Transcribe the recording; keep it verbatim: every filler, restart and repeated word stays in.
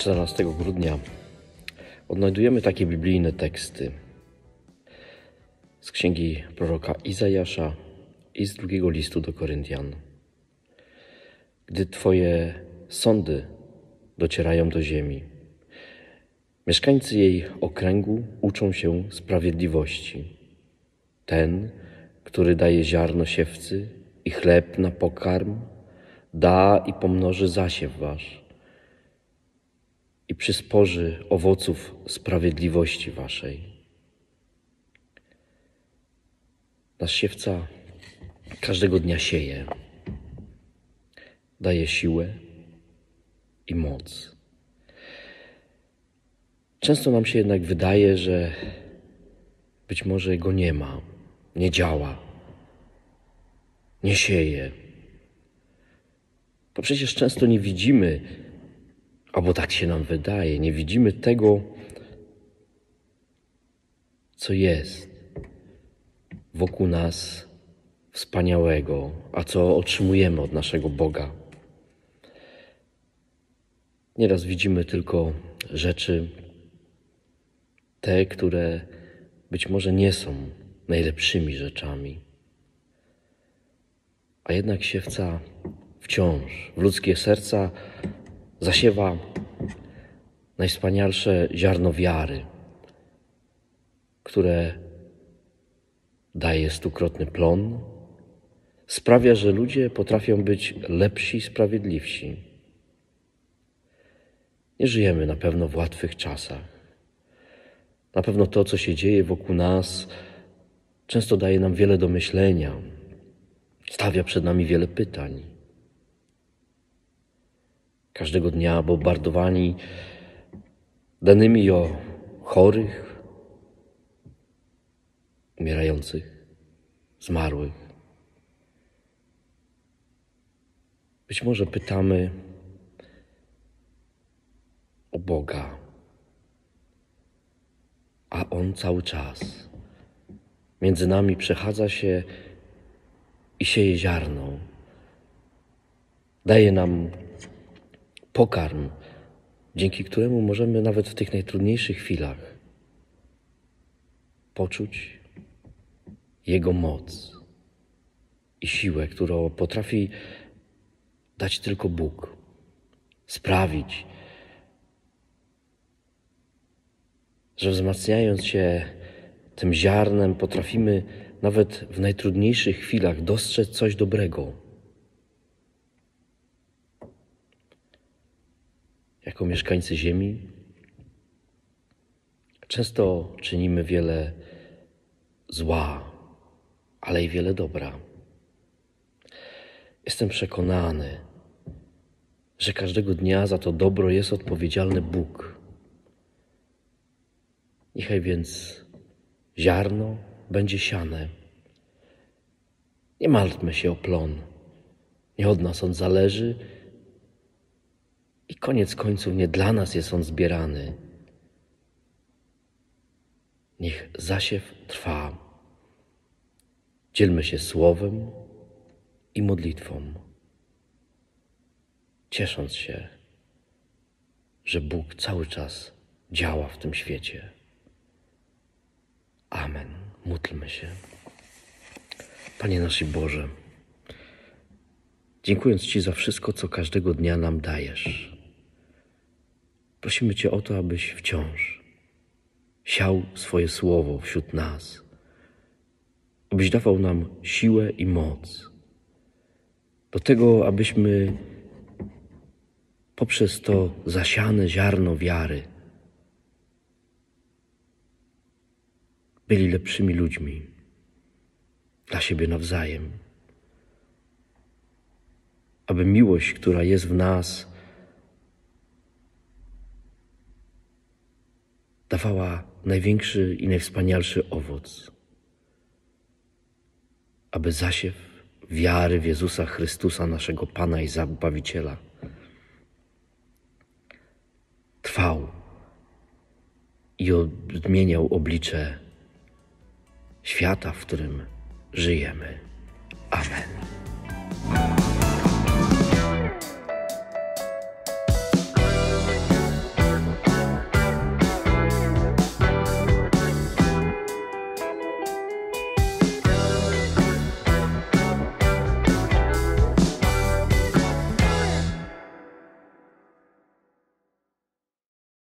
czternastego grudnia odnajdujemy takie biblijne teksty z księgi proroka Izajasza i z drugiego listu do Koryntian. Gdy Twoje sądy docierają do ziemi, mieszkańcy jej okręgu uczą się sprawiedliwości. Ten, który daje ziarno siewcy i chleb na pokarm, da i pomnoży zasiew wasz i przysporzy owoców sprawiedliwości waszej. Nasz siewca każdego dnia sieje, daje siłę i moc. Często nam się jednak wydaje, że być może go nie ma, nie działa, nie sieje. Bo przecież często nie widzimy, albo tak się nam wydaje, nie widzimy tego, co jest wokół nas wspaniałego, a co otrzymujemy od naszego Boga. Nieraz widzimy tylko rzeczy, te, które być może nie są najlepszymi rzeczami. A jednak siewca wciąż w ludzkie serca zasiewa najwspanialsze ziarno wiary, które daje stukrotny plon, sprawia, że ludzie potrafią być lepsi i sprawiedliwsi. Nie żyjemy na pewno w łatwych czasach. Na pewno to, co się dzieje wokół nas, często daje nam wiele do myślenia, stawia przed nami wiele pytań. Każdego dnia bombardowani danymi o chorych, umierających, zmarłych. Być może pytamy o Boga, a On cały czas między nami przechadza się i sieje ziarno. Daje nam pokarm, dzięki któremu możemy nawet w tych najtrudniejszych chwilach poczuć Jego moc i siłę, którą potrafi dać tylko Bóg. Sprawić, że wzmacniając się tym ziarnem potrafimy nawet w najtrudniejszych chwilach dostrzec coś dobrego. Jako mieszkańcy ziemi często czynimy wiele zła, ale i wiele dobra. Jestem przekonany, że każdego dnia za to dobro jest odpowiedzialny Bóg. Niechaj więc ziarno będzie siane. Nie martwmy się o plon. Nie od nas on zależy i koniec końców nie dla nas jest on zbierany. Niech zasiew trwa. Dzielmy się słowem i modlitwą, ciesząc się, że Bóg cały czas działa w tym świecie. Amen. Módlmy się. Panie nasz Boże, dziękując Ci za wszystko, co każdego dnia nam dajesz, prosimy Cię o to, abyś wciąż siał swoje słowo wśród nas, abyś dawał nam siłę i moc do tego, abyśmy poprzez to zasiane ziarno wiary byli lepszymi ludźmi dla siebie nawzajem. Aby miłość, która jest w nas, dawała największy i najwspanialszy owoc. Aby zasiew wiary w Jezusa Chrystusa, naszego Pana i Zbawiciela, trwał i odmieniał oblicze świata, w którym żyjemy.